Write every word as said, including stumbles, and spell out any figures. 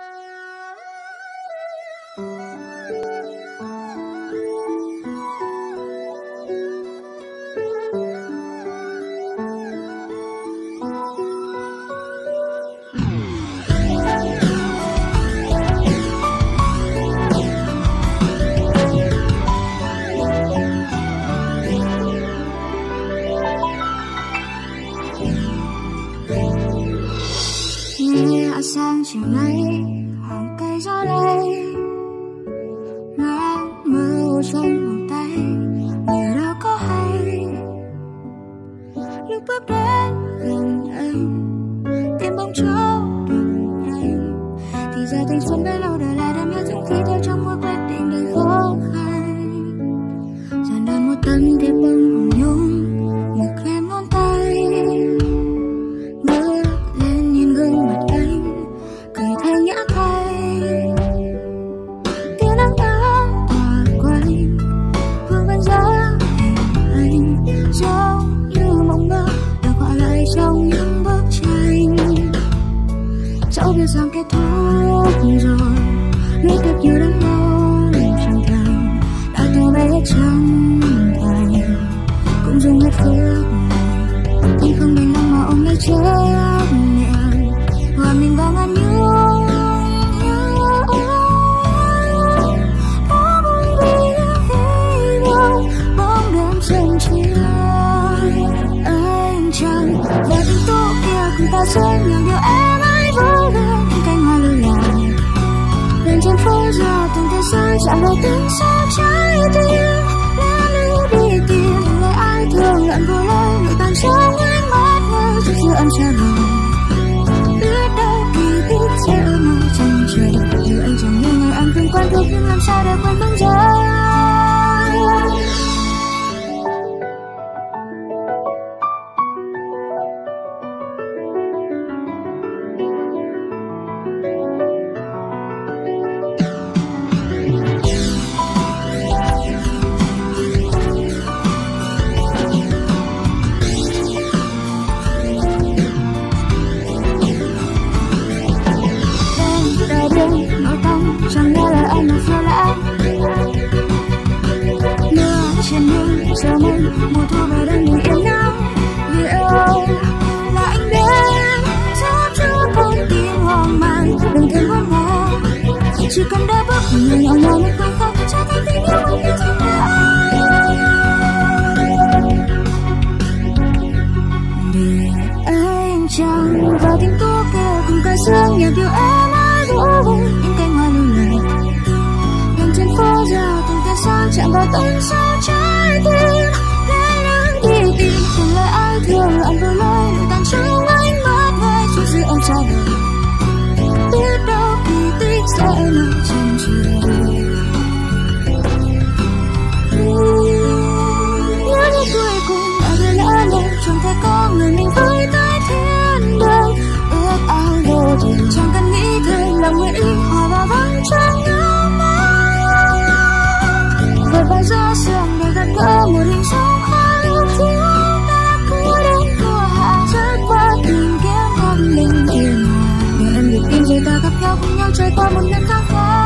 Sáng chiều nay hàng cây gió lay ngang mưa trong vòng tay người đâu có hay lúc bước đến gần anh tim bỗng trao đập nhanh thì ra thanh xuân bấy lâu đời lại đem hết dũng khí theo trong mỗi quyết định đầy khó khăn dần đàn một tấn tiếp bông hồng nhung một em ngón tay bước lên nhìn gương mặt anh cười thay nhã thay tia nắng ấm tỏa quanh vương vấn giá hình ảnh giống như mộng mơ được gọi lại trong những bức tranh dẫu biết rằng kết thúc rồi nước tiếp như đắm đau lòng chẳng thành đã tô bé chân thành cũng dùng hết phước này nhưng không đành lòng mà ôm lấy chấp niệm hòa mình vào ngàn nhung ta rất nhiều điều em ấy vô lên những cánh hoa lơ là lên trên phố giờ từng tia sáng chạm vào tiếng sao trái tim lẽ đi tìm từng lời ai thương lẫn vô lối người tan trong ánh mắt ngơ chút giữa âm trà lòng biết đâu kỳ tích sẽ ở màu chân trời dù anh chẳng như người anh từng quen thuộc nhưng làm sao để quên bóng dáng. Nỗi tâm chẳng nghe lời anh mà phiêu lãng mưa trên mây giờ mây mùa thu về đang bình yên nắng vì yêu là anh đến giúp cho con tim hoang mang đừng thêm buồn ngó chỉ cần đã bước người nhỏ nhỏ một khoảnh khắc cho thấy tình yêu không như thế nào để anh chẳng vào tiếng tố kêu cùng ca sương nhạc điệu em ai vỗ vui những cánh hoa lưu lệ nằm trên phố giờ từng tia sáng chạm vào tận sâu trái tim lẽ lắng đi tìm từng lời ai thương lẫn vô lối người tan trong ánh mắt ngay chút dưới âm trao đời biết đâu kỳ tích sẽ nằm chân trời nhớ đến cuối cùng là người lỡ lời chẳng thể có người mình với tới thiên đường ước ao vô tình chẳng cần nghĩ thêm lòng nguyện ý hòa vào vắng trong nhau mãi vượt qua gió sương để gặp gỡ một hình sóng khói lúc chúng ta cứ đến cửa hạ rớt qua tìm kiếm con mình yên hòa để em được tin rồi ta gặp nhau cùng nhau trôi qua một năm tháng khác.